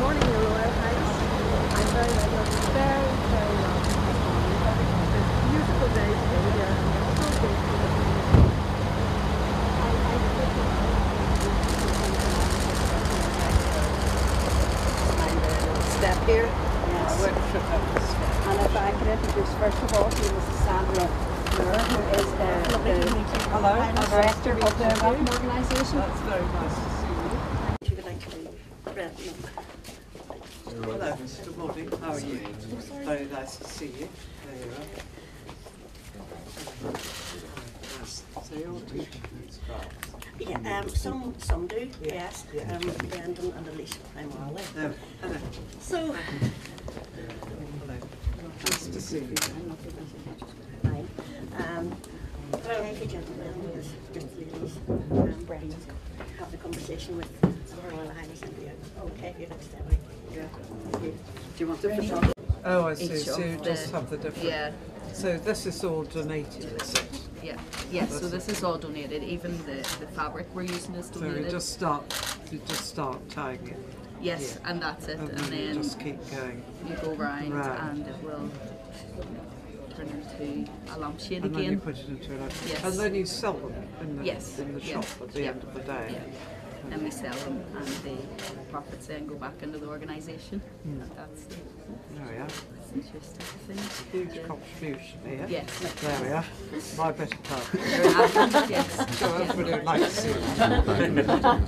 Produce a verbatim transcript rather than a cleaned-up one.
morning, Your Royal Highness. I'm very, very, very, very welcome this morning. It's a beautiful day today here, and we're so grateful that we I, I think step here. Yes. And if I could introduce first of all to you Missus Sandra Moore, who is the, the Hello. director of the Welcome Organisation. That's very nice to see you. If you would like to read red milk. Hello, good morning. How are you? Very nice to see you. There you are. Yes. So you're doing Yeah, um, some some do, yeah. yes. Yeah. Um, Brendan and Alicia primarily. No. Hello. So, Hello. Nice to see you. Hi. Um, thank you, gentlemen. This just ladies. Um, Brendan, have the conversation with Her Royal Highness and you. Okay, you next time. Yeah. Do you want to? Oh, I see. Each So you of just the- have the different. Yeah, So this is all donated, is it? yeah, yeah. So this is all donated. Even the, the fabric we're using is So donated. you just start, you just start tying it, yes, yeah. and that's it. and And then you then just keep going. you go round Round. and it will turn into a lampshade And then you again. put it into an Yes. And then you sell them in the, Yes, in the yes, shop at the yeah, end of the day. Yeah. And we sell them, and the profits then go back into the organisation. Mm. That's the There we are. that's interesting thing. Huge Yeah. contribution here. Yes. There we are. My bit of part. There we have it. Yes. So everybody would like to see it.